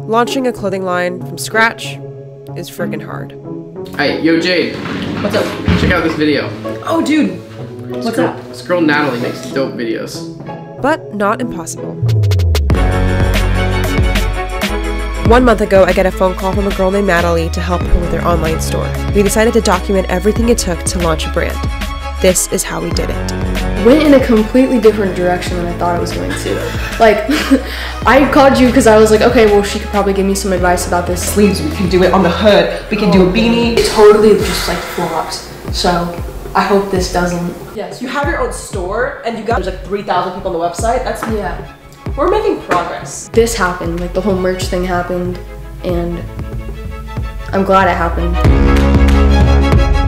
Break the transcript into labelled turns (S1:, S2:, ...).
S1: Launching a clothing line from scratch is friggin' hard.
S2: Hey, yo Jade.
S3: What's up?
S2: Check out this video.
S3: Oh dude, what's up?
S2: This girl Natalie makes dope videos.
S1: But not impossible. 1 month ago, I get a phone call from a girl named Natalie to help her with her online store. We decided to document everything it took to launch a brand. This is how we did it.
S3: Went in a completely different direction than I thought it was going to. Like, I called you because I was like, okay, well, she could probably give me some advice about this. Sleeves, we can do it on the hood, we can do a beanie. It totally just like flopped. So I hope this doesn't.
S4: Yes, you have your own store and you got there's like 3,000 people on the website. That's
S3: Yeah.
S4: We're making progress.
S3: This happened, like the whole merch thing happened, and I'm glad it happened.